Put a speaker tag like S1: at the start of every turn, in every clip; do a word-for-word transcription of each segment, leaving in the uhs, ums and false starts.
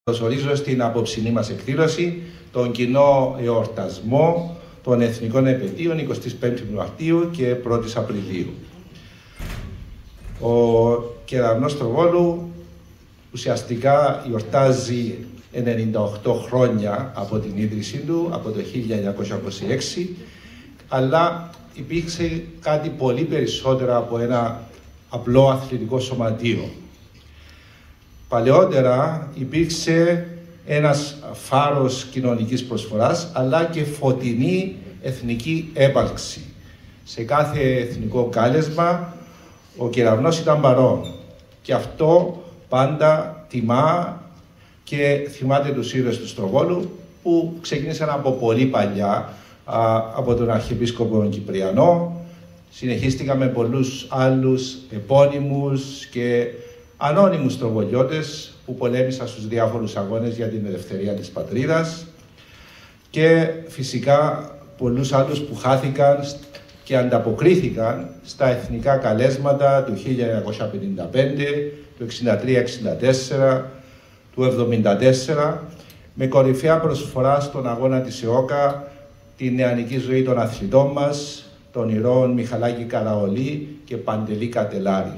S1: Καλωσορίζω στην απόψινή μας εκδήλωση τον κοινό εορτασμό των Εθνικών Επαιτίων εικοστής πέμπτης Μαρτίου και πρώτης Απριλίου. Ο Κεραυνός Στροβόλου ουσιαστικά γιορτάζει ενενήντα οκτώ χρόνια από την ίδρυσή του, από το χίλια εννιακόσια είκοσι έξι, αλλά υπήρξε κάτι πολύ περισσότερο από ένα απλό αθλητικό σωματείο. Παλαιότερα υπήρξε ένας φάρος κοινωνικής προσφοράς, αλλά και φωτεινή εθνική έπαρξη. Σε κάθε εθνικό κάλεσμα ο Κεραυνός ήταν παρόν και αυτό πάντα τιμά και θυμάται τους ήρωες του Στροβόλου που ξεκίνησαν από πολύ παλιά, από τον Αρχιεπίσκοπο Κυπριανό, συνεχίστηκαν με πολλούς άλλους επώνυμους και ανώνυμους στροβολιώτες που πολέμησαν στους διάφορους αγώνες για την ελευθερία της πατρίδας και φυσικά πολλούς άλλους που χάθηκαν και ανταποκρίθηκαν στα εθνικά καλέσματα του χίλια εννιακόσια πενήντα πέντε, του εξήντα τρία εξήντα τέσσερα, του εβδομήντα τέσσερα, με κορυφαία προσφορά στον αγώνα της ΕΟΚΑ τη νεανική ζωή των αθλητών μας, των ηρώων Μιχαλάκη Καραολή και Παντελή Κατελάρη.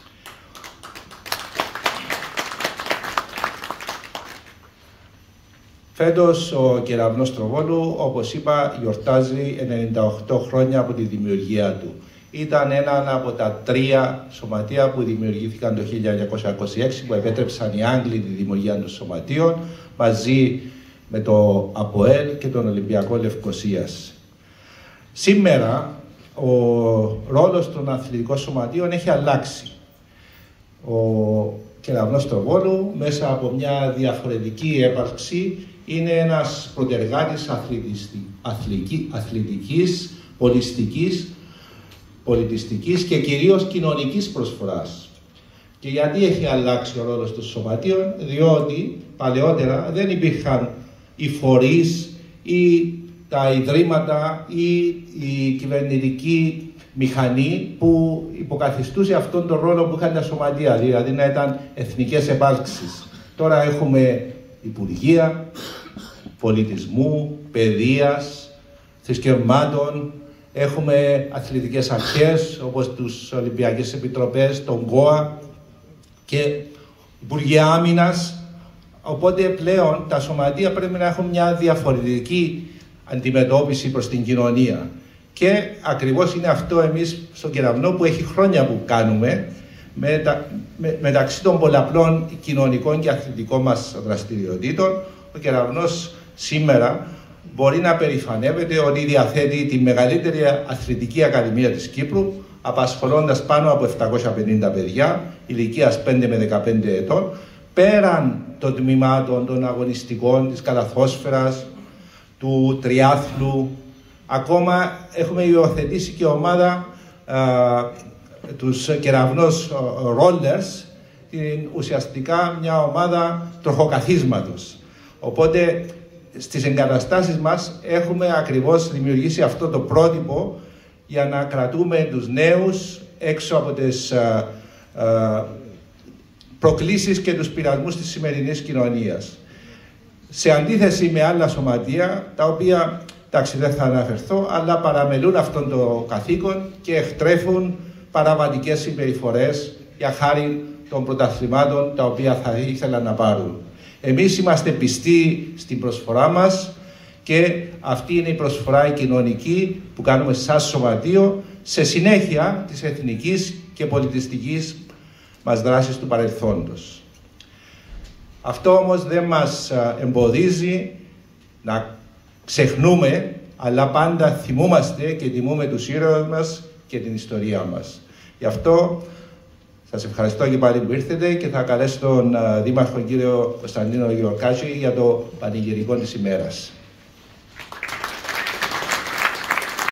S1: Φέτος ο Κεραυνός Στροβόλου, όπως είπα, γιορτάζει ενενήντα οκτώ χρόνια από τη δημιουργία του. Ήταν ένα από τα τρία σωματεία που δημιουργήθηκαν το χίλια εννιακόσια είκοσι έξι, που επέτρεψαν οι Άγγλοι τη δημιουργία των σωματείων, μαζί με το ΑΠΟΕΛ και τον Ολυμπιακό Λευκωσίας. Σήμερα ο ρόλος των αθλητικών σωματείων έχει αλλάξει. Ο Κεραυνός Στροβόλου, μέσα από μια διαφορετική έπαρξη, είναι ένας προτεργάτης αθλητικής, πολιστικής, πολιτιστικής και κυρίως κοινωνικής προσφοράς. Και γιατί έχει αλλάξει ο ρόλος των σωματείων? Διότι παλαιότερα δεν υπήρχαν οι φορείς ή τα ιδρύματα ή η κυβερνητική μηχανή που υποκαθιστούσε αυτόν τον ρόλο που είχαν τα σωματεία, δηλαδή να ήταν εθνικές επάρξεις. Τώρα έχουμε υπουργεία, πολιτισμού, παιδείας, θρησκευμάτων, έχουμε αθλητικές αρχές όπως τους Ολυμπιακές Επιτροπές, τον ΚΟΑ και Υπουργεία Άμυνας. Οπότε πλέον τα σωματεία πρέπει να έχουν μια διαφορετική αντιμετώπιση προς την κοινωνία. Και ακριβώς είναι αυτό εμείς στον Κεραυνό που έχει χρόνια που κάνουμε, μετα, με, μεταξύ των πολλαπλών κοινωνικών και αθλητικών μας δραστηριοτήτων. Ο Κεραυνός σήμερα μπορεί να περηφανεύεται ότι διαθέτει τη μεγαλύτερη αθλητική ακαδημία της Κύπρου, απασχολώντας πάνω από επτακόσια πενήντα παιδιά ηλικίας πέντε με δεκαπέντε ετών, πέραν των τμήματων των αγωνιστικών, της καλαθόσφαιρας, του τριάθλου. Ακόμα έχουμε υιοθετήσει και ομάδα α, τους Κεραυνός Rollers, την, ουσιαστικά μια ομάδα τροχοκαθίσματος. Οπότε στις εγκαταστάσεις μας έχουμε ακριβώς δημιουργήσει αυτό το πρότυπο για να κρατούμε τους νέους έξω από τις α, α, προκλήσεις και τους πειρασμούς της σημερινής κοινωνίας. Σε αντίθεση με άλλα σωματεία, τα οποία, εντάξει, δεν θα αναφερθώ, αλλά παραμελούν αυτόν το καθήκον και εκτρέφουν παραβατικές συμπεριφορές για χάρη των πρωταθλημάτων τα οποία θα ήθελαν να πάρουν. Εμείς είμαστε πιστοί στην προσφορά μας και αυτή είναι η προσφορά η κοινωνική που κάνουμε σαν σωματείο σε συνέχεια της εθνικής και πολιτιστικής μας δράσης του παρελθόντος. Αυτό όμως δεν μας εμποδίζει να ξεχνούμε, αλλά πάντα θυμούμαστε και τιμούμε τους ήρωες μας και την ιστορία μας. Γι' αυτό σας ευχαριστώ και πάλι που ήρθετε και θα καλέσω τον Δήμαρχο κύριο Κωνσταντίνο Γιορκάκη για το πανηγυρικό της ημέρας.